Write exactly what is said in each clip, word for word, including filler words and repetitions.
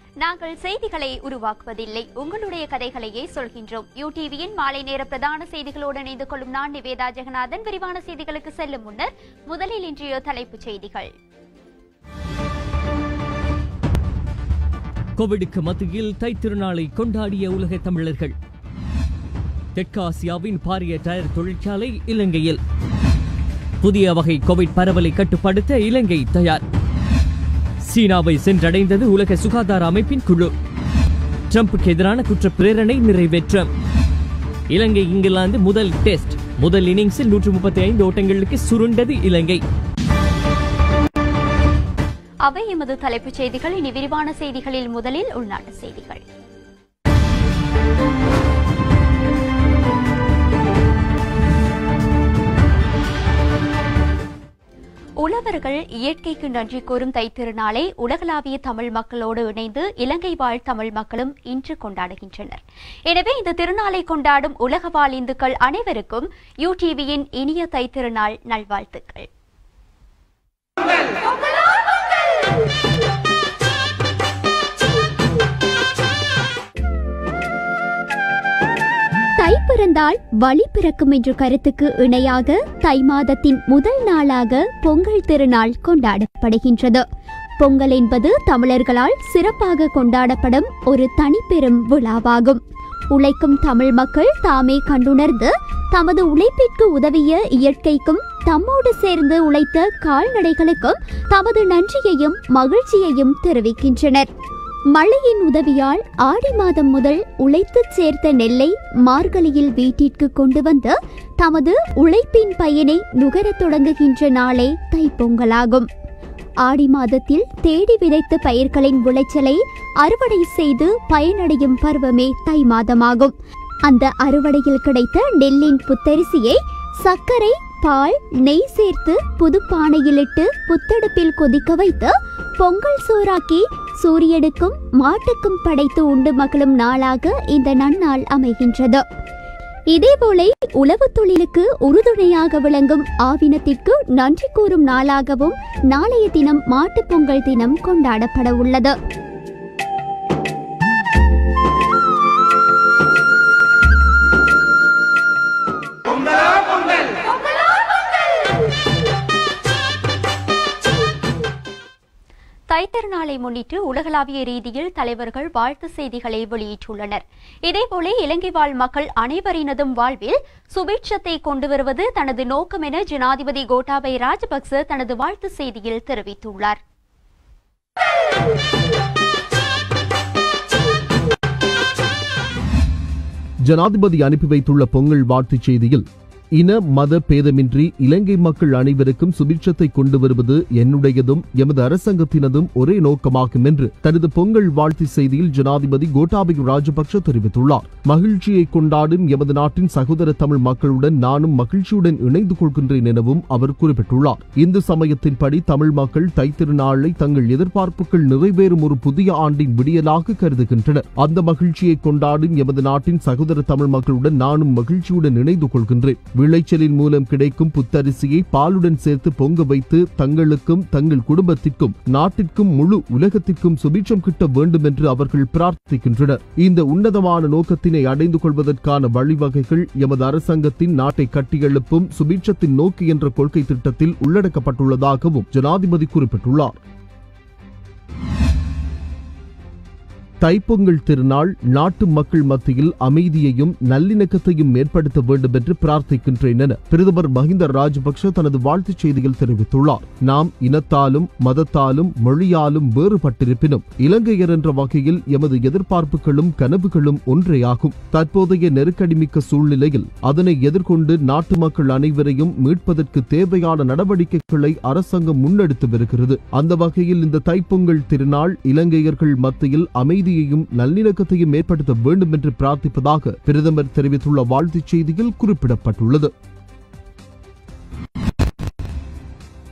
நாங்கள் செய்திகளை உருவாக்குவதில்லை, உங்களுடைய கதைகளையே சொல்கின்றோம். யூடிவியின் மாலை நேர பிரதான செய்திகளோடு இணைந்து கொள்ளும் நான் நிவேதா ஜெகநாதன். விரிவான செய்திகளுக்கு செல்லும் முன்னர் முதலில் இன்றைய தலைப்புச் செய்திகள். கோவிடுக்கு மத்தியில் தைத்திருநாளை கொண்டாடிய உலக தமிழர்கள். தெற்காசியாவின் பாரிய டயர் தொழிற்சாலை இலங்கையில். புதிய வகை கோவிட் பரவலை கட்டுப்படுத்த இலங்கை தயார். சீனாவை சென்றடைந்தது உலக சுகாதார அமைப்பின் குழு. ட்ரம்புக்கு எதிரான குற்ற பிரேரணை நிறைவேற்றம். இலங்கை இங்கிலாந்து முதல் டெஸ்ட். முதல் இன்னிங்ஸில் நூற்று முப்பத்தி ஐந்து ஓட்டங்களுக்கு சுருண்டது இலங்கை. அவை எமது தலைப்புச் செய்திகள். இனி விரிவான செய்திகளில் முதலில் உள்நாட்டு செய்திகள். உழவர்கள் இயற்கைக்கு நன்றி கூறும் தைத்திருநாளை உலகளாவிய தமிழ் மக்களோடு இணைந்து இலங்கை வாழ் தமிழ் மக்களும் இன்று கொண்டாடுகின்றனர். எனவே இந்த திருநாளை கொண்டாடும் உலக வாழ் இந்துக்கள் அனைவருக்கும் யூடிவியின் இனிய தைத்திருநாள் நல்வாழ்த்துக்கள். தை பிறந்தால் வழி பிறக்கும் என்ற கருத்துக்கு இணையாக தை மாதத்தின் முதல் நாளாக பொங்கல் திருநாள் கொண்டாடப்படுகின்றது. பொங்கல் என்பது தமிழர்களால் சிறப்பாக கொண்டாடப்படும் ஒரு தனிப்பெரும் விழாவாகும். உழைக்கும் தமிழ் மக்கள் தாமே கண்டுணர்ந்து தமது உழைப்பிற்கு உதவிய இயற்கைக்கும் தம்மோடு சேர்ந்து உழைத்த கால்நடைகளுக்கும் தமது நன்றியையும் மகிழ்ச்சியையும் தெரிவிக்கின்றனர். மழையின் உதவியால் ஆடி மாதம் முதல் உழைத்து சேர்த்த நெல்லை மார்கழியில் வீட்டிற்கு கொண்டு வந்து தமது உழைப்பின் பயனை நுகரத் தொடங்குகின்ற நாளே தைப்பொங்கலாகும். ஆடி மாதத்தில் தேடி விதைத்த பயிர்களின் விளைச்சலை அறுவடை செய்து பயனடையும் பருவமே தை மாதமாகும். அந்த அறுவடையில் கிடைத்த நெல்லின் புத்தரிசியை சர்க்கரை, பால், நெய் சேர்த்து புதுப்பானையிலிட்டு புத்தடுப்பில் கொதிக்க வைத்து பொங்கல் சோறாக்கி சூரியனுக்கும் மாட்டுக்கும் படைத்து உண்டு மகளும் நாளாக இந்த நன்னாள் அமைகின்றது. இதேபோல உழவு தொழிலுக்கு உறுதுணையாக விளங்கும் ஆவினத்திற்கு நன்றி கூறும் நாளாகவும் நாளைய தினம் மாட்டுப் பொங்கல் தினம் கொண்டாடப்பட உள்ளது. தைத்திருநாளை முன்னிட்டு உலகளாவிய ரீதியில் தலைவர்கள் வாழ்த்து செய்திகளை வெளியிட்டுள்ளனர். இதேபோல இலங்கை வாழ் மக்கள் அனைவரினதும் வாழ்வில் சுபீட்சத்தை கொண்டு வருவது தனது நோக்கம் என ஜனாதிபதி கோட்டாபய ராஜபக்ச தனது வாழ்த்து செய்தியில் தெரிவித்துள்ளார். ஜனாதிபதி அனுப்பி வைத்துள்ள பொங்கல் வாழ்த்துச் செய்தியில், இன மத பேதமின்றி இலங்கை மக்கள் அனைவருக்கும் சுபிட்சத்தை கொண்டு வருவது என்னுடையதும் எமது அரசாங்கத்தினதும் ஒரே நோக்கமாகும் என்று தனது பொங்கல் வாழ்த்து செய்தியில் ஜனாதிபதி கோட்டாபய ராஜபக்ஷ தெரிவித்துள்ளார். மகிழ்ச்சியை கொண்டாடும் எமது நாட்டின் சகோதர தமிழ் மக்களுடன் நானும் மகிழ்ச்சியுடன் இணைந்து கொள்கின்றேன் எனவும் அவர் குறிப்பிட்டுள்ளார். இந்து சமயத்தின்படி தமிழ் மக்கள் தைத்திருநாளை தங்கள் எதிர்பார்ப்புகள் நிறைவேறும் ஒரு புதிய ஆண்டின் விடியலாக கருதுகின்றனர். அந்த மகிழ்ச்சியை கொண்டாடும் எமது நாட்டின் சகோதர தமிழ் மக்களுடன் நானும் மகிழ்ச்சியுடன் இணைந்து கொள்கின்றேன். விளைச்சலின் மூலம் கிடைக்கும் புத்தரிசியை பாலுடன் சேர்த்து பொங்க வைத்து தங்களுக்கும் தங்கள் குடும்பத்திற்கும் நாட்டிற்கும் முழு உலகத்திற்கும் சுபீட்சம் கிட்ட வேண்டும் என்று அவர்கள் பிரார்த்திக்கின்றனர். இந்த உன்னதமான நோக்கத்தினை அடைந்து கொள்வதற்கான வழிவகைகள் எமது அரசாங்கத்தின் நாட்டை கட்டியெழுப்பும் சுபீட்சத்தின் நோக்கி என்ற கொள்கை திட்டத்தில் உள்ளடக்கப்பட்டுள்ளதாகவும் ஜனாதிபதி குறிப்பிட்டுள்ளார். தைப்பொங்கல் திருநாள் நாட்டு மக்கள் மத்தியில் அமைதியையும் நல்லிணக்கத்தையும் ஏற்படுத்த வேண்டும் என்று பிரார்த்திக்கின்றேன் என பிரதமர் மஹிந்த ராஜபக்ஷ தனது வாழ்த்துச் செய்தியில் தெரிவித்துள்ளார். நாம் இனத்தாலும் மதத்தாலும் மொழியாலும் வேறுபட்டிருப்பினும் இலங்கையர் என்ற வகையில் எமது எதிர்பார்ப்புகளும் கனவுகளும் ஒன்றேயாகும். தற்போதைய நெருக்கடிமிக்க சூழ்நிலையில் அதனை எதிர்கொண்டு நாட்டு மக்கள் அனைவரையும் மீட்பதற்கு தேவையான நடவடிக்கைகளை அரசாங்கம் முன்னெடுத்து வருகிறது. அந்த வகையில் இந்த தைப்பொங்கல் திருநாள் இலங்கையர்கள் மத்தியில் அமைதி நல்லிணக்கத்தையும் ஏற்படுத்த வேண்டும் என்று பிரார்த்திப்பதாக பிரதமர் தெரிவித்துள்ள வாழ்த்துச் செய்தியில் குறிப்பிடப்பட்டுள்ளது.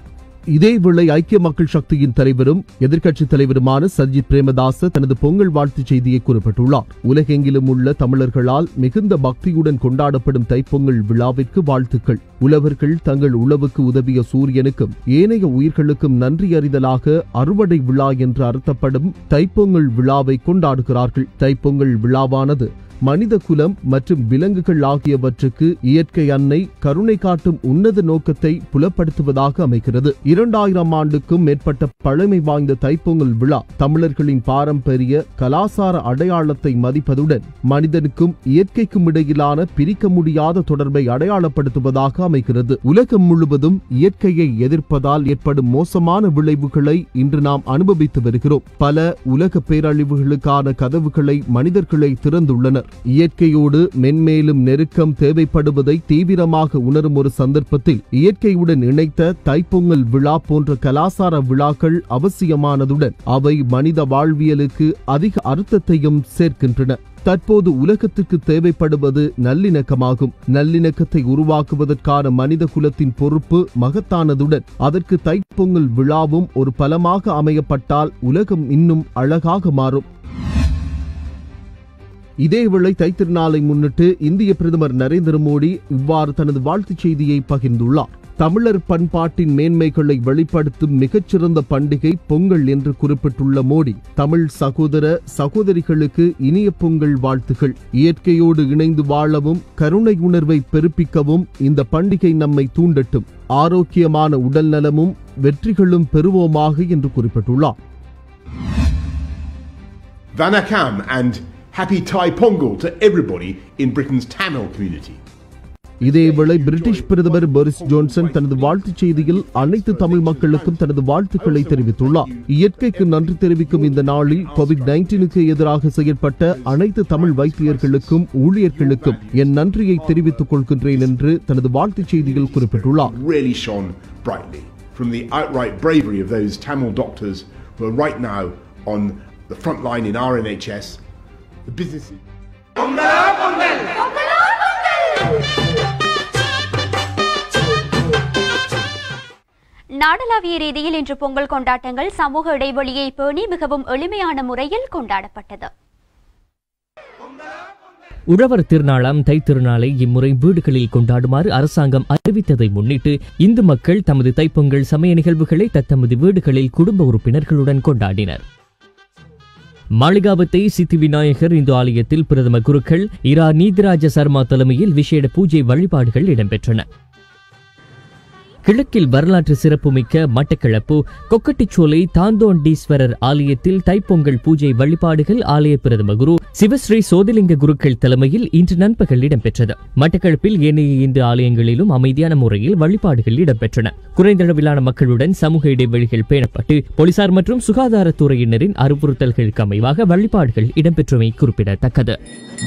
இதேவேளை ஐக்கிய மக்கள் சக்தியின் தலைவரும் எதிர்க்கட்சித் தலைவருமான சஜித் பிரேமதாச தனது பொங்கல் வாழ்த்துச் செய்தியை குறிப்பிட்டுள்ளார். உலகெங்கிலும் உள்ள தமிழர்களால் மிகுந்த பக்தியுடன் கொண்டாடப்படும் தைப்பொங்கல் விழாவிற்கு வாழ்த்துக்கள். உழவர்கள் தங்கள் உழவுக்கு உதவிய சூரியனுக்கும் ஏனைய உயிர்களுக்கும் நன்றி அறிதலாக அறுவடை விழா என்று அர்த்தப்படும் தைப்பொங்கல் விழாவை கொண்டாடுகிறார்கள். தைப்பொங்கல் விழாவானது மனித குலம் மற்றும் விலங்குகள் ஆகியவற்றுக்கு இயற்கை அன்னை கருணை காட்டும் உன்னத நோக்கத்தை புலப்படுத்துவதாக அமைகிறது. இரண்டாயிரம் ஆண்டுக்கும் மேற்பட்ட பழமை வாய்ந்த தைப்பொங்கல் விழா தமிழர்களின் பாரம்பரிய கலாசார அடையாளத்தை மதிப்பதுடன் மனிதனுக்கும் இயற்கைக்கும் இடையிலான பிரிக்க முடியாத தொடர்பை அடையாளப்படுத்துவதாக அமைகிறது. உலகம் முழுவதும் இயற்கையை எதிர்ப்பதால் ஏற்படும் மோசமான விளைவுகளை இன்று நாம் அனுபவித்து வருகிறோம். பல உலக பேரழிவுகளுக்கான கதவுகளை மனிதர்களை திறந்துள்ளனர். இயற்கையோடு மென்மேலும் நெருக்கம் தேவைப்படுவதை தீவிரமாக உணரும் ஒரு சந்தர்ப்பத்தில் இயற்கையுடன் இணைத்த தைப்பொங்கல் விழா போன்ற கலாசார விழாக்கள் அவசியமானதுடன் அவை மனித வாழ்வியலுக்கு அதிக அர்த்தத்தையும் சேர்க்கின்றன. தற்போது உலகத்துக்கு தேவைப்படுவது நல்லிணக்கமாகும். நல்லிணக்கத்தை உருவாக்குவதற்கான மனித குலத்தின் பொறுப்பு மகத்தானதுடன் அதற்கு தைப்பொங்கல் விழாவும் ஒரு பலமாக அமையப்பட்டால் உலகம் இன்னும் அழகாக மாறும். இதேவேளை தைத்திருநாளை முன்னிட்டு இந்திய பிரதமர் நரேந்திர மோடி இவ்வாறு தனது வாழ்த்துச் செய்தியை பகிர்ந்துள்ளார். தமிழர் பண்பாட்டின் மேன்மைகளை வெளிப்படுத்தும் மிகச்சிறந்த பண்டிகை பொங்கல் என்று குறிப்பிட்டுள்ள மோடி, தமிழ் சகோதர சகோதரிகளுக்கு இனிய பொங்கல் வாழ்த்துகள். இயற்கையோடு இணைந்து வாழவும் கருணை உணர்வை பெருப்பிக்கவும் இந்த பண்டிகை நம்மை தூண்டட்டும். ஆரோக்கியமான உடல் நலமும் வெற்றிகளும் பெறுவோமாக என்று குறிப்பிட்டுள்ளார். Vanakkam and happy Thai Pongal to everybody in Britain's Tamil community. இதேவேளை பிரிட்டிஷ் பிரதமர் போரிஸ் ஜான்சன் தனது வாழ்த்துச் செய்தியில் அனைத்து தமிழ் மக்களுக்கும் தனது வாழ்த்துக்களை தெரிவித்துள்ளார். இயற்கைக்கு நன்றி தெரிவிக்கும் இந்த நாளில் கோவிட் பதினைந்துக்கு எதிராக செயல்பட்ட அனைத்து தமிழ் வைத்தியர்களுக்கும் ஊழியர்களுக்கும் என் நன்றியை தெரிவித்துக் கொள்கின்றேன் என்று தனது வாழ்த்துச் செய்தியில் குறிப்பிட்டுள்ளார். Really shone brightly from the outright bravery of those Tamil doctors who are right now on the front line in R N H S. The businesses. நாடளாவிய ரீதியில் இன்று பொங்கல் கொண்டாட்டங்கள் சமூக இடைவெளியை பேணி மிகவும் எளிமையான முறையில் கொண்டாடப்பட்டது. உழவர் திருநாளாம் தை திருநாளை இம்முறை வீடுகளில் கொண்டாடுமாறு அரசாங்கம் அறிவித்ததை முன்னிட்டு இந்து மக்கள் தமது தைப்பொங்கல் சமய நிகழ்வுகளை தத்தமது வீடுகளில் குடும்ப உறுப்பினர்களுடன் கொண்டாடினர். மாளிகாவத்தை சித்தி விநாயகர் இந்து ஆலயத்தில் பிரதம குருக்கள் இரா நீதிராஜ சர்மா தலைமையில் விசேட பூஜை வழிபாடுகள் இடம்பெற்றன. கிழக்கில் வரலாற்று சிறப்புமிக்க மட்டக்களப்பு கொக்கட்டிச்சோலை தாந்தோண்டீஸ்வரர் ஆலயத்தில் தைப்பொங்கல் பூஜை வழிபாடுகள் ஆலய பிரதம குரு சிவஸ்ரீ சோதிலிங்க குருக்கள் தலைமையில் இன்று நண்பகல் இடம்பெற்றது. மட்டக்களப்பில் ஏனைய இந்து ஆலயங்களிலும் அமைதியான முறையில் வழிபாடுகள் இடம்பெற்றன. குறைந்தளவிலான மக்களுடன் சமூக இடைவெளிகள் பேணப்பட்டு போலீசார் மற்றும் சுகாதாரத்துறையினரின் அறிவுறுத்தல்களுக்கு அமைவாக வழிபாடுகள் இடம்பெற்றமை குறிப்பிடத்தக்கது.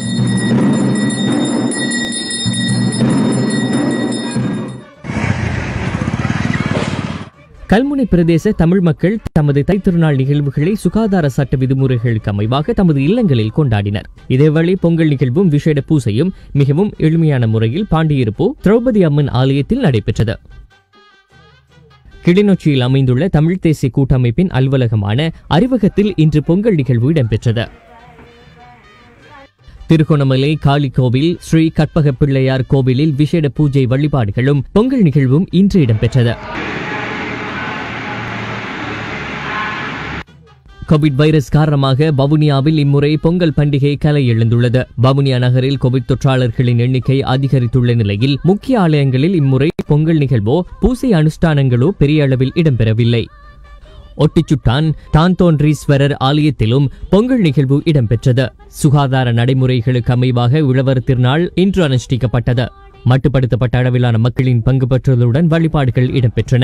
கல்முனை பிரதேச தமிழ் மக்கள் தமது தைத்திருநாள் நிகழ்வுகளை சுகாதார சட்ட விதிமுறைகளுக்கு அமைவாக தமது இல்லங்களில் கொண்டாடினர். இதேவேளை பொங்கல் நிகழ்வும் விசேட பூசையும் மிகவும் எளிமையான முறையில் பாண்டியிருப்பு திரௌபதி அம்மன் ஆலயத்தில் நடைபெற்றது. கிளிநொச்சியில் அமைந்துள்ள தமிழ் தேசிய கூட்டமைப்பின் அலுவலகமான அறிவகத்தில் இன்று பொங்கல் நிகழ்வு இடம்பெற்றது. திருகோணமலை காளி கோவில் ஸ்ரீ கற்பக பிள்ளையார் கோவிலில் விசேட பூஜை வழிபாடுகளும் பொங்கல் நிகழ்வும் இன்று இடம்பெற்றது. கோவிட் வைரஸ் காரணமாக வவுனியாவில் இம்முறை பொங்கல் பண்டிகை கலை எழுந்துள்ளது. வவுனியா நகரில் கோவிட் தொற்றாளர்களின் எண்ணிக்கை அதிகரித்துள்ள நிலையில் முக்கிய ஆலயங்களில் இம்முறை பொங்கல் நிகழ்வோ பூசை அனுஷ்டானங்களோ பெரிய அளவில் இடம்பெறவில்லை. ஒட்டிச்சுட்டான் தாந்தோன்றீஸ்வரர் ஆலயத்திலும் பொங்கல் நிகழ்வு இடம்பெற்றது. சுகாதார நடைமுறைகளுக்கு அமைவாக உழவர் திருநாள் இன்று அனுஷ்டிக்கப்பட்டது. மட்டுப்படுத்தப்பட்ட அளவிலான மக்களின் பங்கு பெற்றதுடன் வழிபாடுகள் இடம்பெற்றன.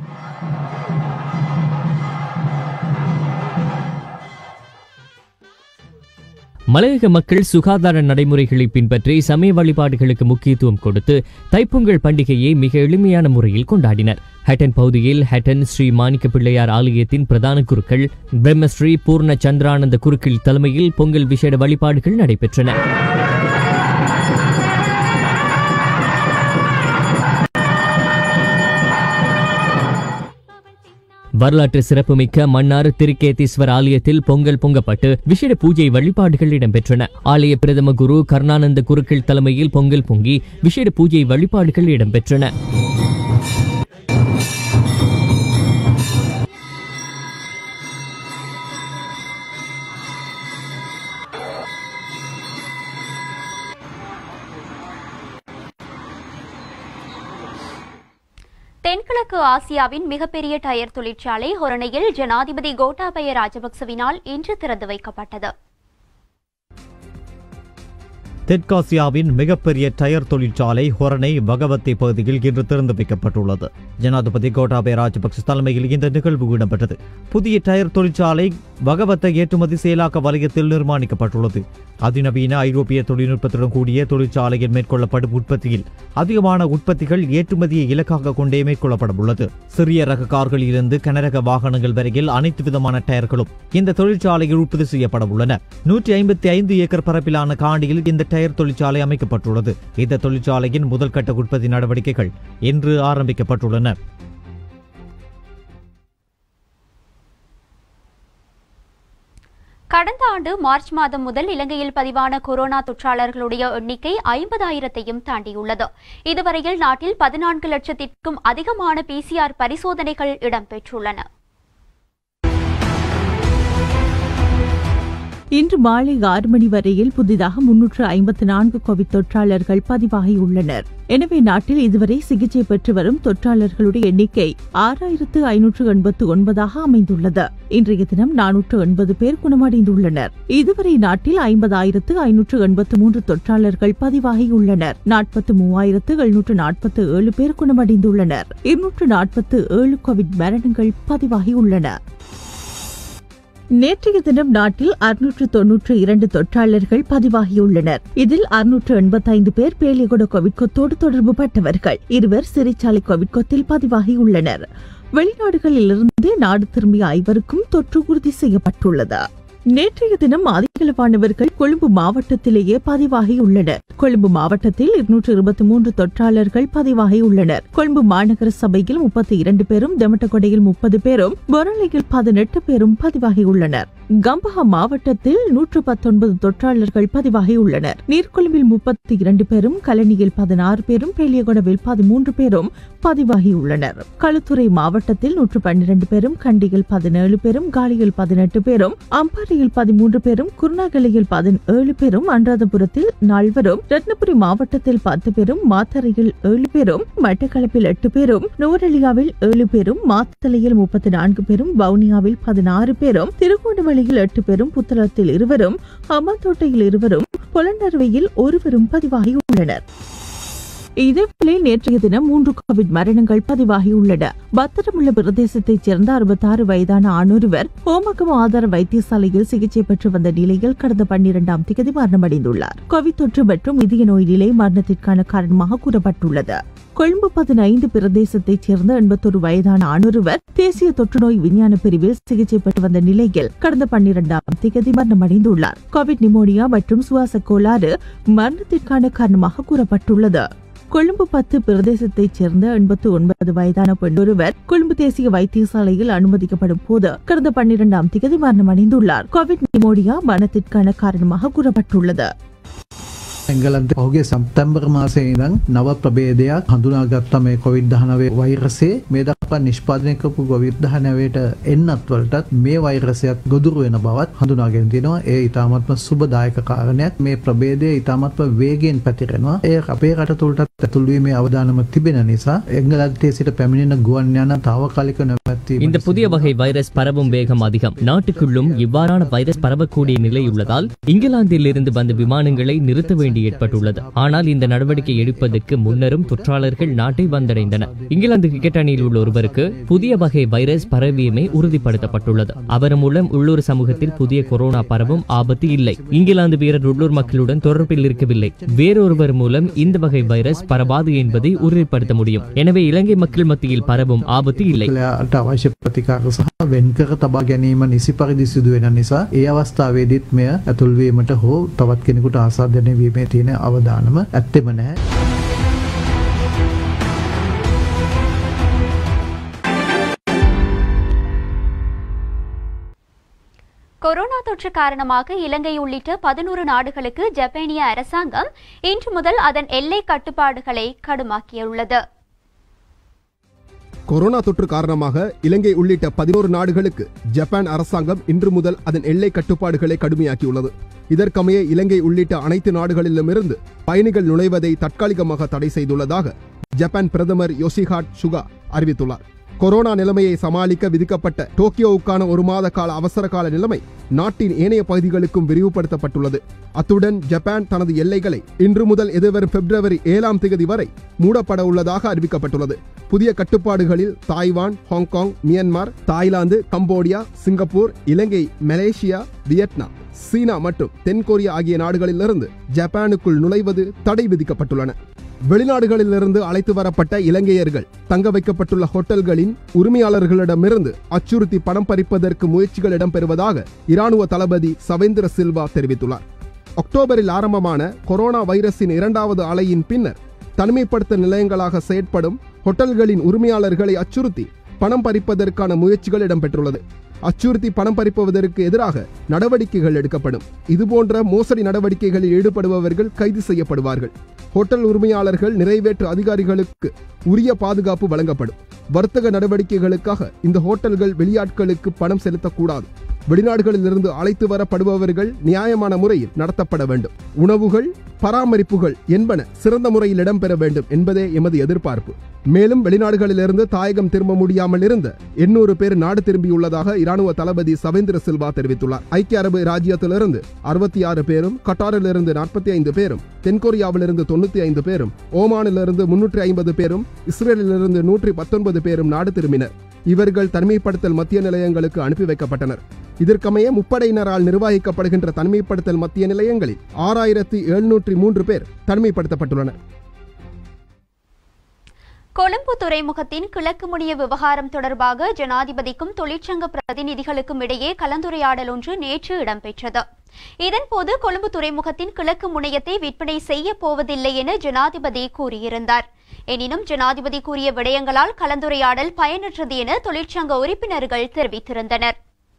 மலையக மக்கள் சுகாதார நடைமுறைகளை பின்பற்றி சமய வழிபாடுகளுக்கு முக்கியத்துவம் கொடுத்து தைப்பொங்கல் பண்டிகையை மிக எளிமையான முறையில் கொண்டாடினர். ஹட்டன் பகுதியில் ஹட்டன் ஸ்ரீ மாணிக்க பிள்ளையார் ஆலயத்தின் பிரதான குருக்கள் பிரம்மஸ்ரீ பூர்ண சந்திரானந்த குருக்கள் தலைமையில் பொங்கல் விசேட வழிபாடுகள் நடைபெற்றன. வரலாற்று சிறப்புமிக்க மன்னார் திருக்கேதீஸ்வர் ஆலயத்தில் பொங்கல் பொங்கப்பட்டு விசேட பூஜை வழிபாடுகள் இடம்பெற்றன. ஆலய பிரதம குரு கருணானந்த குருக்கள் தலைமையில் பொங்கல் பொங்கி விசேட பூஜை வழிபாடுகள் இடம்பெற்றன. தென்கிழக்கு ஆசியாவின் மிகப்பெரிய டயர் தொழிற்சாலை ஹொரணையில் ஜனாதிபதி கோட்டாபய ராஜபக்சவினால் இன்று திறந்து வைக்கப்பட்டது. தெற்காசியாவின் மிகப்பெரிய டயர் தொழிற்சாலை ஹொரணை பகவத்தி பகுதியில் இன்று திறந்து வைக்கப்பட்டுள்ளது. ஜனாதிபதி கோட்டாபய ராஜபக்ச தலைமையில் இந்த நிகழ்வு இடம்பெற்றது. புதிய டயர் தொழிற்சாலை பகவத்தை ஏற்றுமதி செயலாக்க வலயத்தில் நிர்மாணிக்கப்பட்டுள்ளது. அதிநவீன ஐரோப்பிய தொழில்நுட்பத்துடன் கூடிய தொழிற்சாலையில் மேற்கொள்ளப்படும் உற்பத்தியில் அதிகமான உற்பத்திகள் ஏற்றுமதியை இலக்காக கொண்டே மேற்கொள்ளப்பட உள்ளது. சிறிய ரக கார்களிலிருந்து கனரக வாகனங்கள் வரையில் அனைத்து விதமான டயர்களும் இந்த தொழிற்சாலையில் உற்பத்தி செய்யப்பட உள்ளன. நூற்றி ஐம்பத்தி ஐந்து ஏக்கர் பரப்பிலான காணியில் இந்த டயர் தொழிற்சாலை அமைக்கப்பட்டுள்ளது. இந்த தொழிற்சாலையின் முதல் கட்ட உற்பத்தி நடவடிக்கைகள் இன்று ஆரம்பிக்கப்பட்டுள்ளன. கடந்த ஆண்டு மார்ச் மாதம் முதல் இலங்கையில் பதிவான கொரோனா தொற்றாளர்களுடைய எண்ணிக்கை ஐம்பதாயிரத்தையும் தாண்டியுள்ளது. இதுவரையில் நாட்டில் பதினான்கு லட்சத்திற்கும் அதிகமான பிசிஆர் பரிசோதனைகள் இடம்பெற்றுள்ளன. இன்று மாலை ஆறு மணி வரையில் புதிதாக முன்னூற்று ஐம்பத்தி நான்கு கோவிட் தொற்றாளர்கள் பதிவாகியுள்ளனர். எனவே நாட்டில் இதுவரை சிகிச்சை பெற்று வரும் தொற்றாளர்களுடைய எண்ணிக்கை ஆறாயிரத்து ஐநூற்று எண்பத்து ஒன்பதாக அமைந்துள்ளது. இன்றைய தினம் நானூற்று எண்பது பேர் குணமடைந்துள்ளனர். இதுவரை நாட்டில் ஐம்பதாயிரத்து ஐநூற்று எண்பத்து மூன்று தொற்றாளர்கள் பதிவாகியுள்ளனர். நாற்பத்து மூவாயிரத்து எழுநூற்று நாற்பத்து ஏழு பேர் குணமடைந்துள்ளனர். இருநூற்று நாற்பத்து ஏழு கோவிட் மரணங்கள் பதிவாகியுள்ளன. நேற்றைய தினம் நாட்டில் அறுநூற்று தொன்னூற்று இரண்டு தொற்றாளர்கள் பதிவாகியுள்ளனர். இதில் அறுநூற்று எண்பத்தைந்து பேர் பேலியகுட கோவிட் கொத்தோடு தொடர்பு பட்டவர்கள். இருவர் சிறைச்சாலை கோவிட் கொத்தில் பதிவாகியுள்ளனர். வெளிநாடுகளிலிருந்து நாடு திரும்பிய ஐவருக்கும் தொற்று உறுதி செய்யப்பட்டுள்ளது. நேற்றைய தினம் அதிகளவானவர்கள் கொழும்பு மாவட்டத்திலேயே பதிவாகியுள்ளனர். கொழும்பு மாவட்டத்தில் இருநூற்று இருபத்தி மூன்று தொற்றாளர்கள் பதிவாகியுள்ளனர். கொழும்பு மாநகர சபையில் முப்பத்தி இரண்டு பேரும், தெமட்டகொடையில் முப்பது பேரும், பொரளையில் பதினெட்டு பேரும் பதிவாகியுள்ளனர். கம்பஹா மாவட்டத்தில் நூற்று பத்தொன்பது தொற்றாளர்கள் பதிவாகியுள்ளனர். நீர்கொழும்பில் முப்பத்தி இரண்டு பேரும், கலனியில் பதினாறு பேரும், பேலியகொடவில் பதிமூன்று பேரும் பதிவாகியுள்ளனர். களுத்துறை மாவட்டத்தில் நூற்று பன்னிரண்டு பேரும், கண்டியில் பதினேழு பேரும், காலியில் பதினெட்டு பேரும், அம்பாறையில் பதிமூன்று பேரும், குருநாகலையில் பதினேழு பேரும், அனுராதபுரத்தில் நால்வரும், ரத்னபுரி மாவட்டத்தில் பத்து பேரும், மாத்தறையில் ஏழு பேரும், மட்டக்களப்பில் எட்டு பேரும், நுவரெலியாவில் ஏழு பேரும், மாத்தளையில் முப்பத்தி நான்கு பேரும், வவுனியாவில் பதினாறு பேரும், திருகோணமலை எட்டு பேரும், புத்தளத்தில் இருவரும், அம்மாத்தோட்டையில் இருவரும், பொலன்னறுவையில் ஒருவரும் பதிவாகியுள்ளனர். இதேவேளை நேற்றைய தினம் மூன்று கோவிட் மரணங்கள் பதிவாகியுள்ளன. பத்திரமுள்ள பிரதேசத்தைச் சேர்ந்த அறுபத்தாறு வயதான ஆணொருவர் ஓமகம் ஆதார வைத்தியசாலையில் சிகிச்சை பெற்று வந்த நிலையில் கடந்த பன்னிரண்டாம் தேதி மரணமடைந்துள்ளார். கோவிட் தொற்று மற்றும் இதய நோய் நிலை மரணத்திற்கான காரணமாக கூறப்பட்டுள்ளது. கொழும்பு பதினைந்து பிரதேசத்தைச் சேர்ந்த எண்பத்தொரு வயதான ஆணொருவர் தேசிய தொற்றுநோய் விஞ்ஞான பிரிவில் சிகிச்சை பெற்று வந்த நிலையில் கடந்த பன்னிரண்டாம் தேதி மரணமடைந்துள்ளார். கோவிட் நிமோனியா மற்றும் சுவாச கோளாறு மரணத்திற்கான காரணமாக கூறப்பட்டுள்ளது. கொழும்பு பத்து பிரதேசத்தைச் சேர்ந்த எண்பத்தி ஒன்பது வயதான பெண்ணொருவர் கொழும்பு தேசிய வைத்தியசாலையில் அனுமதிக்கப்படும் போது கடந்த பன்னிரண்டாம் தேதி மரணமடைந்துள்ளார். கோவிட் நிமோனியா மரணத்திற்கான காரணமாக கூறப்பட்டுள்ளது. එංගලන්තේ ඔහුගේ සැප්තැම්බර් මාසයේ ඉඳන් නව ප්‍රභේදයක් හඳුනාගත්ත මේ කොවිඩ් දහනවය වෛරසයේ මේ දක්වා නිෂ්පාදනය කරපු කොවිඩ් දහනවයට එන්නත් වලටත් මේ වෛරසයක් ගොදුරු වෙන බවත් හඳුනාගෙන තියෙනවා. ඒ ඉතාමත්ම සුබදායක කාරණයක්. මේ ප්‍රභේදය ඉතාමත්ම වේගයෙන් පැතිරෙනවා. ඒ අපේ රට තුළටත් ඇතුළු වීමේ අවදානම තිබෙන නිසා එංගලන්තයේ සිට පැමිණෙන ගුවන් යාන తాවකාලික නැවැත්වීම. இந்த புதிய வகை வைரஸ் பரவும் வேகம் அதிகம். நாட்டுக்குள்ளும் இவ்வாறான வைரஸ் பரவக்கூடிய நிலை உள்ளதால் இங்கிலாந்தில் இருந்து வந்த விமானங்களை நிறுத்த வேண்டிய ஏற்பட்டுள்ளது. ஆனால் இந்த நடவடிக்கை எடுப்பதற்கு முன்னரும் தொற்றாளர்கள் நாட்டை வந்தடைந்தனர். இங்கிலாந்து கிரிக்கெட் அணியில் உள்ள ஒருவருக்கு புதிய வகை வைரஸ் பரவியமே உறுதிப்படுத்தப்பட்டுள்ளது. அவர் மூலம் உள்ளூர் சமூகத்தில் புதிய கொரோனா பரவும் ஆபத்து இல்லை. இங்கிலாந்து வீரர் உள்ளூர் மக்களுடன் தொடர்பில் இருக்கவில்லை. வேறொருவர் மூலம் இந்த வகை வைரஸ் பரவாது என்பதை உறுதிப்படுத்த முடியும். எனவே இலங்கை மக்கள் மத்தியில் பரவும் ஆபத்து இல்லை. අවශ්‍ය ප්‍රතිකාර සහ වෙන්කර තබා ගැනීම නිසි පරිදි සිදු වෙන නිසා ඒ අවස්ථාවේදීත් මෙය ඇතුල් වීමට හෝ තවත් කෙනෙකුට ආසාදනය වීමේ තියෙන අවදානම ඇත්තෙම නැහැ. கொரோனா தொற்று காரணமாக இலங்கை உள்ளிட்ட பதினோரு நாடுகளுக்கு ஜப்பானிய அரசாங்கம் இன்று முதல் அதன் எல்லை கட்டுப்பாடுகளை கடுமாக்கியுள்ளது. கொரோனா தொற்று காரணமாக இலங்கை உள்ளிட்ட பதினோரு நாடுகளுக்கு ஜப்பான் அரசாங்கம் இன்று முதல் அதன் எல்லை கட்டுப்பாடுகளை கடுமையாக்கியுள்ளது. இதற்கமைய இலங்கை உள்ளிட்ட அனைத்து நாடுகளிலுமிருந்து பயணிகள் நுழைவதை தற்காலிகமாக தடை செய்துள்ளதாக ஜப்பான் பிரதமர் யோஷிஹாட் சுகா அறிவித்துள்ளார். கொரோனா நிலைமையை சமாளிக்க விதிக்கப்பட்ட டோக்கியோவுக்கான ஒரு மாத கால அவசர கால நிலைமை நாட்டின் ஏனைய பகுதிகளுக்கும் விரிவுபடுத்தப்பட்டுள்ளது. அத்துடன் ஜப்பான் தனது எல்லைகளை இன்று முதல் எதிர்வரும் பிப்ரவரி ஏழாம் தேதி வரை மூடப்பட உள்ளதாக அறிவிக்கப்பட்டுள்ளது. புதிய கட்டுப்பாடுகளில் Taiwan, Hong Kong, Myanmar, Thailand, Cambodia, Singapore, Ilangai, Malaysia, Vietnam, China மற்றும் தென்கொரியா ஆகிய நாடுகளிலிருந்து ஜப்பானுக்குள் நுழைவது தடை விதிக்கப்பட்டுள்ளன. வெளிநாடுகளிலிருந்து அழைத்து வரப்பட்ட இலங்கையர்கள் தங்க வைக்கப்பட்டுள்ள ஹோட்டல்களின் உரிமையாளர்களிடமிருந்து அச்சுறுத்தி பணம் பறிப்பதற்கு முயற்சிகள் இடம்பெறுவதாக இராணுவ தளபதி சவேந்திர சில்வா தெரிவித்துள்ளார். அக்டோபரில் ஆரம்பமான கொரோனா வைரஸின் இரண்டாவது அலையின் பின்னர் தனிமைப்படுத்த நிலையங்களாக செயற்படும் ஹோட்டல்களின் உரிமையாளர்களை அச்சுறுத்தி பணம் பறிப்பதற்கான முயற்சிகள் இடம்பெற்றுள்ளது. அச்சுறுத்தி பணம் பறிப்பதற்கு எதிராக நடவடிக்கைகள் எடுக்கப்படும். இதுபோன்ற மோசடி நடவடிக்கைகளில் ஈடுபடுபவர்கள் கைது செய்யப்படுவார்கள். ஹோட்டல் உரிமையாளர்கள் நிறைவேற்று அதிகாரிகளுக்கு உரிய பாதுகாப்பு வழங்கப்படும். வர்த்தக நடவடிக்கைகளுக்காக இந்த ஹோட்டல்கள் வெளியாட்களுக்கு பணம் செலுத்தக்கூடாது. வெளிநாடுகளிலிருந்து அழைத்து வரப்படுபவர்கள் நியாயமான முறையில் நடத்தப்பட வேண்டும். உணவுகள், பராமரிப்புகள் என்பன சிறந்த முறையில் இடம்பெற வேண்டும் என்பதே எமது எதிர்பார்ப்பு. மேலும் வெளிநாடுகளிலிருந்து தாயகம் திரும்ப முடியாமல் இருந்த எண்ணூறு பேர் நாடு திரும்பியுள்ளதாக இராணுவ தளபதி சவேந்திர சில்வா தெரிவித்துள்ளார். ஐக்கிய அரபு ராஜ்யத்திலிருந்து அறுபத்தி ஆறு பேரும், கட்டாரிலிருந்து நாற்பத்தி ஐந்து பேரும், தென்கொரியாவிலிருந்து தொண்ணூத்தி ஐந்து பேரும், ஓமானிலிருந்து முன்னூற்றி ஐம்பது பேரும், இஸ்ரேலிலிருந்து நூற்றி பத்தொன்பது பேரும் நாடு திரும்பினர். இவர்கள் தனிமைப்படுத்தல் மத்திய நிலையங்களுக்கு அனுப்பி வைக்கப்பட்டனர். இதற்கமைய முப்படையினரால் நிர்வகிக்கப்படுகின்ற தனிமைப்படுத்தல் மத்திய நிலையங்களில் ஆறாயிரத்தி எழுநூற்றி மூன்று பேர் தனிமைப்படுத்தப்பட்டுள்ளனர். கொழும்பு துறைமுகத்தின் கிழக்கு முனைய விவகாரம் தொடர்பாக ஜனாதிபதிக்கும் தொழிற்சங்க பிரதிநிதிகளுக்கும் இடையே கலந்துரையாடல் ஒன்று நேற்று இடம்பெற்றது. இதன்போது கொழும்பு துறைமுகத்தின் கிழக்கு முனையத்தை விற்பனை செய்ய போவதில்லை என ஜனாதிபதி கூறியிருந்தார். எனினும் ஜனாதிபதி கூறிய விடயங்களால் கலந்துரையாடல் பயனற்றது என தொழிற்சங்க உறுப்பினர்கள் தெரிவித்திருந்தனர்.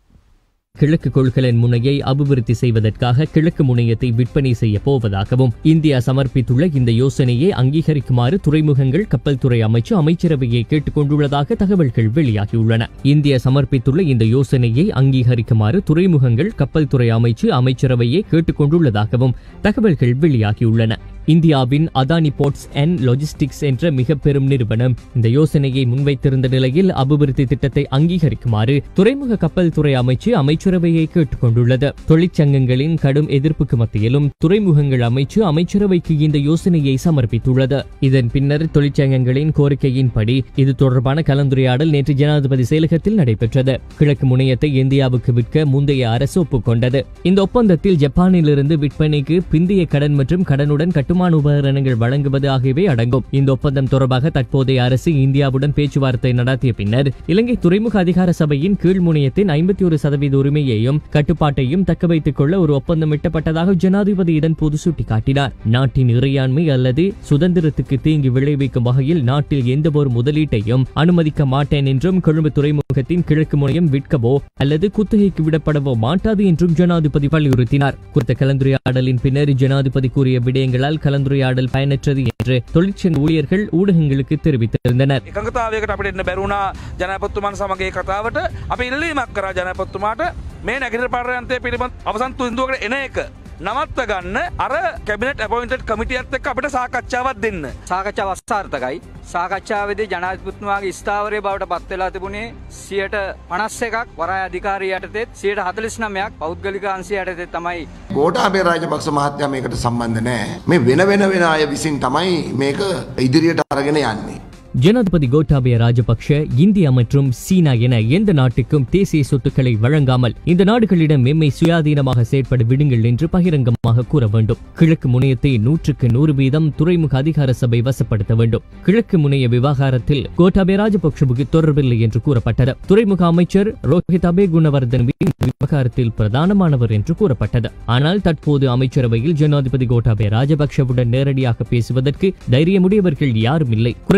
கிழக்கு கொள்கலன் முனையை அபிவிருத்தி செய்வதற்காக கிழக்கு முனையத்தை விற்பனை செய்ய போவதாகவும் இந்தியா சமர்ப்பித்துள்ள இந்த யோசனையை அங்கீகரிக்குமாறு துறைமுகங்கள் கப்பல் துறை அமைச்சு அமைச்சரவையை கேட்டுக் கொண்டுள்ளதாக தகவல்கள் வெளியாகியுள்ளன. இந்தியா சமர்ப்பித்துள்ள இந்த யோசனையை அங்கீகரிக்குமாறு துறைமுகங்கள் கப்பல் துறை அமைச்சு அமைச்சரவையை கேட்டுக் கொண்டுள்ளதாகவும் தகவல்கள் வெளியாகியுள்ளன. இந்தியாவின் அதானி போர்ட்ஸ் அண்ட் லாஜிஸ்டிக்ஸ் என்ற மிக பெரும் நிறுவனம் இந்த யோசனையை முன்வைத்திருந்த நிலையில் அபிவிருத்தி திட்டத்தை அங்கீகரிக்குமாறு துறைமுக கப்பல் துறை அமைச்சு அமைச்சரவையை கேட்டுக் கொண்டுள்ளது. தொழிற்சங்கங்களின் கடும் எதிர்ப்புக்கு மத்தியிலும் துறைமுகங்கள் அமைச்சு அமைச்சரவைக்கு இந்த யோசனையை சமர்ப்பித்துள்ளது. இதன் பின்னர் தொழிற்சங்கங்களின் கோரிக்கையின்படி இது தொடர்பான கலந்துரையாடல் நேற்று ஜனாதிபதி செயலகத்தில் நடைபெற்றது. கிழக்கு முனையத்தை இந்தியாவுக்கு விற்க முந்தைய அரசு ஒப்புக்கொண்டது. இந்த ஒப்பந்தத்தில் ஜப்பானிலிருந்து விற்பனைக்கு பிந்தைய கடன் மற்றும் கடனுடன் கட்டுமான உபகரணங்கள் வழங்குவது ஆகியவை அடங்கும். இந்த ஒப்பந்தம் தொடர்பாக தற்போதைய அரசு இந்தியாவுடன் பேச்சுவார்த்தை நடத்திய பின்னர் இலங்கை துறைமுக அதிகார சபையின் கீழ் முனையத்தின் ஐம்பத்தி ஒரு சதவீத உரிமையையும் கட்டுப்பாட்டையும் தக்க வைத்துக் கொள்ள ஒரு ஒப்பந்தம் எட்டப்பட்டதாக ஜனாதிபதி இதன்போது சுட்டிக்காட்டினார். நாட்டின் இறையாண்மை அல்லது சுதந்திரத்துக்கு தீங்கு விளைவிக்கும் வகையில் நாட்டில் எந்த ஒரு முதலீட்டையும் அனுமதிக்க மாட்டேன் என்றும் கொழும்பு துறைமுகத்தின் கிழக்கு முனையம் விற்கவோ அல்லது குத்தகைக்கு விடப்படவோ மாட்டாது என்றும் ஜனாதிபதி வலியுறுத்தினார். குறித்த கலந்துரையாடலின் பின்னர் ஜனாதிபதி கூறிய விடயங்களால் கலந்துரையாடல் பயனற்றது என்று தொழிற்சங்க ஊழியர்கள் ஊடகங்களுக்கு தெரிவித்திருந்தனர். එකඟතාවයකට අපිට එන්න බැරුණා ජනාධිපතිතුමන් සමග ඒ කතාවට අපි ඉල්ලීමක් කරා ජනාධිපතිතුමාට මේ නැගිටින පර්යන්තය පිළිබඳ අවසන් තුන්දුවකට එන එක නවත්ත ගන්න අර කැබිනට් අපොයින්ටඩ් කමිටියත් එක්ක අපිට සාකච්ඡාවක් දෙන්න. සාකච්ඡාව අසාර්ථකයි. සාකච්ඡාවේදී ජනාධිපතිතුමාගේ ස්ථාවරය බවට පත් වෙලා තිබුණේ සියයට පනස් එකක් වරාය අධිකාරිය යටතේත් සියයට හතළිස් නවයක් පෞද්ගලික අංශය යටතේත් තමයි. ගෝඨාභය රාජපක්ෂ මහත්මයා මේකට සම්බන්ධ නැහැ. මේ වෙන වෙන වෙන අය විසින් තමයි මේක ඉදිරියට අරගෙන යන්නේ. ஜனாதிபதி கோட்டாபய ராஜபக்ஷ இந்தியா மற்றும் சீனா என எந்த நாட்டுக்கும் தேசிய சொத்துக்களை வழங்காமல் இந்த நாடுகளிடம் எம்மை சுயாதீனமாக செயற்பட விடுங்கள் என்று பகிரங்கமாக கூற வேண்டும். கிழக்கு முனையத்தை நூற்றுக்கு நூறு வீதம் துறைமுக அதிகார சபை வசப்படுத்த வேண்டும். கிழக்கு முனைய விவகாரத்தில் கோட்டாபய ராஜபக்ஷவுக்கு தொடர்பில்லை என்று கூறப்பட்டது. துறைமுக அமைச்சர் ரோஹித் அபே குணவர்தன் விவகாரத்தில் பிரதானமானவர் என்று கூறப்பட்டது. ஆனால் தற்போது அமைச்சரவையில் ஜனாதிபதி கோட்டாபய ராஜபக்ஷவுடன் நேரடியாக பேசுவதற்கு தைரியமுடையவர்கள் யாரும் இல்லை. குறைந்தபட்சம்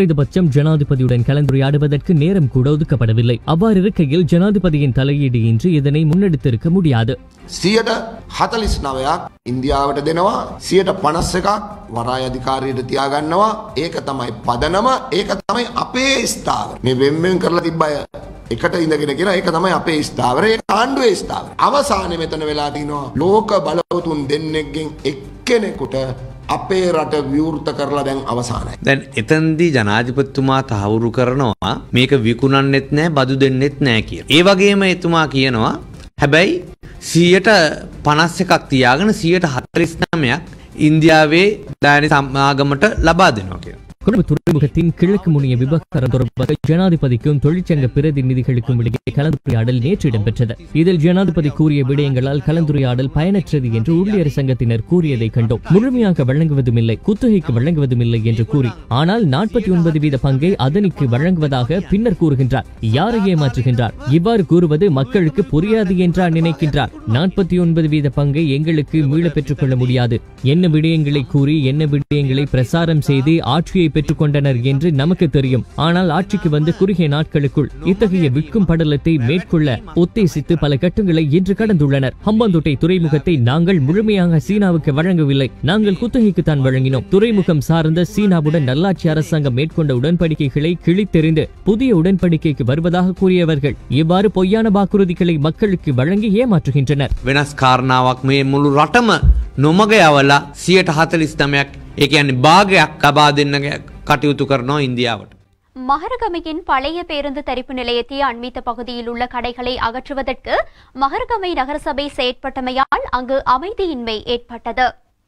நிமிஷம் ஜனாதிபதியுடன் கலந்துரையாடுவதற்கு நேரம் கூட ஒதுக்கப்படவில்லை. அவ்வாறு இருக்கையில் ஜனாதிபதியின் தலையீடு இன்றி இதனை முன்னெடுத்திருக்க முடியாது. සියයට හතලිස් නවයක් ඉන්දියාවට දෙනවා, සියයට පනස් එකක් වරාය අධිකාරියට තියාගන්නවා. ඒක තමයි පදනම, ඒක තමයි අපේ ස්ථාවර. මේ වෙන් වෙන් කරලා තිබ්බ අය එකට ඉඳගෙන කියන ඒක තමයි අපේ ස්ථාවර, ඒක ආණ්ඩුවේ ස්ථාවර. අවසානයේ මෙතන වෙලා තිනවා ලෝක බලවතුන් දෙන්නෙක්ගෙන් එක්කෙනෙකුට අපේ රට විවෘත කරලා දැන් අවසానයි. දැන් එතනදී ජනාධිපතිතුමා තහවුරු කරනවා මේක විකුණන්නෙත් නැහැ, බදු දෙන්නෙත් නැහැ කියලා. ඒ වගේම එතුමා කියනවා හැබැයි සියයට පනස් එකක් තියාගෙන සියයට හතලිස් නවයක් இந்தியாவே தானி சமாகமට ලබා දෙනවා කියලා. கொழும்பு துறைமுகத்தின் கிழக்கு முனைய விவகாரம் தொடர்பாக ஜனாதிபதிக்கும் தொழிற்சங்க பிரதிநிதிகளுக்கும் இடையே கலந்துரையாடல் நேற்று இடம்பெற்றது. இதில் ஜனாதிபதி கூறிய விடயங்களால் கலந்துரையாடல் பயனற்றது என்று ஊழியர் சங்கத்தினர் கூறியதை கண்டோம். முழுமையாக வழங்குவதும் இல்லை, குத்தகைக்கு வழங்குவதும் இல்லை என்று கூறி ஆனால் நாற்பத்தி ஒன்பது வீத பங்கை அதனிக்கு வழங்குவதாக பின்னர் கூறுகின்றார். யாரை ஏமாற்றுகின்றார்? இவ்வாறு கூறுவது மக்களுக்கு புரியாது என்றா நினைக்கின்றார்? நாற்பத்தி ஒன்பது வீத பங்கை எங்களுக்கு மீள பெற்றுக் கொள்ள முடியாது. என்ன விடயங்களை கூறி என்ன விடயங்களை பிரசாரம் செய்து ஆட்சியை பெற்றுக் கொண்டனர் என்று நமக்கு தெரியும். ஆனால் ஆட்சிக்கு வந்து குறுகிய நாட்களுக்குள் இத்தகைய விற்கும் படலத்தை மேற்கொள்ள உத்தேசித்து பல கட்டங்களை இன்று கடந்துள்ளனர். ஹம்பாந்தோட்டை துறைமுகத்தை நாங்கள் முழுமையாக சீனாவுக்கு வழங்கவில்லை, நாங்கள் குத்தகைக்கு தான் வழங்கினோம். துறைமுகம் சார்ந்த சீனாவுடன் நல்லாட்சி அரசாங்கம் மேற்கொண்ட உடன்படிக்கைகளை கிழித்தெறிந்து புதிய உடன்படிக்கைக்கு வருவதாக கூறியவர்கள் இவ்வாறு பொய்யான வாக்குறுதிகளை மக்களுக்கு வழங்கி ஏமாற்றுகின்றனர். වෙනස් කාරණාවක් මේ මුළු රටම නොමග යවලා සියයට හතලිස් නවයක් ඒ කියන්නේ භාගයක් ලබා දෙන්න කටයුතු කරනවා ඉන්දියාවට. மகரகமையின் பழைய பேருந்து தரிப்பு நிலையத்தை அண்மித்த பகுதியில் உள்ள கடைகளை அகற்றுவதற்கு மகரகமை நகரசபை செயற்பட்டமையால் அங்கு அமைதியின்மை ஏற்பட்டது.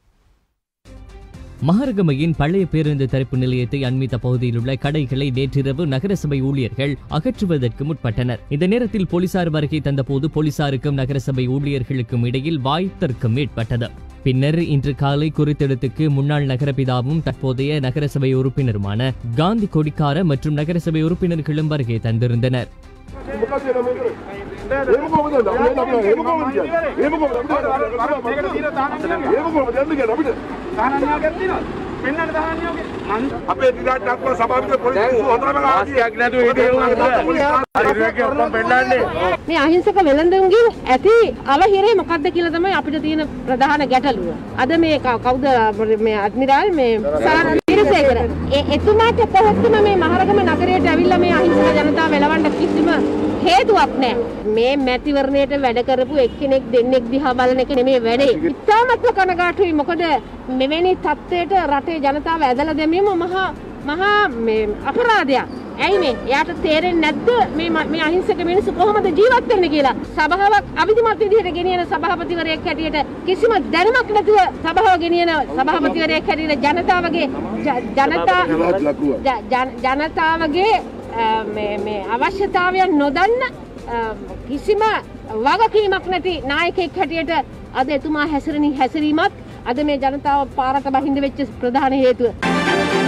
மகரகமையின் பழைய பேருந்து தரிப்பு நிலையத்தை அண்மித்த பகுதியில் உள்ள கடைகளை நேற்றிரவு நகரசபை ஊழியர்கள் அகற்றுவதற்கு முற்பட்டனர். இந்த நேரத்தில் போலீசார் வருகை தந்தபோது போலீசாருக்கும் நகரசபை ஊழியர்களுக்கும் இடையில் வாய் தர்க்கம் ஏற்பட்டது. பின்னர் இன்று காலை குறித்திடத்துக்கு முன்னாள் நகரபிதாவும் தற்போதைய நகரசபை உறுப்பினருமான காந்தி கொடிக்கார மற்றும் நகரசபை உறுப்பினர்களும் வருகை தந்திருந்தனர். මේ අහිංසක වෙළඳුන්ගෙන් ඇති අවහිරේ මොකක්ද කියලා තමයි අපිට තියෙන ප්‍රධාන ගැටලුව. අද මේ කවුද මේ අඩ්මිරාල් මේ සාරාතිරසේකර එතුමාට කොහොමද මේ මහරගම නගරයට ඇවිල්ලා මේ අහිංසක ජනතාව වෙලවන්න කිසිම හේතුවක් නැහැ. මේ මැතිවරණයට වැඩ කරපු එක්කෙනෙක් දෙන්නෙක් දිහා බලන එක නෙමෙයි වැඩේ. ඉතාමත්ම කනගාටුයි. මොකද මෙවැනි තත්ත්වයට රටේ ජනතාව ඇදලා දැමීම මහා මහා මේ අපරාධයක්. ඇයි මේ? එයාට තේරෙන්නේ නැද්ද මේ මේ අහිංසක මිනිස්සු කොහොමද ජීවත් වෙන්නේ කියලා? සභාවක් අවිධිමත් විදිහට ගෙනියන සභාපතිවරයෙක් හැටියට කිසිම දැනුමක් නැතුව සභාව ගෙනියන සභාපතිවරයෙක් හැටියට ජනතාවගේ ජනතා ජනතාවගේ මේ මේ අවශ්‍යතාවයන් නොදන්න කිසිම වගකීමක් නැති නායකයෙක් හැටියට අද එතුමා හැසිරෙන හැසිරීමත් අද මේ ජනතාව පාරට බහිඳ වෙච්ච ප්‍රධාන හේතුව.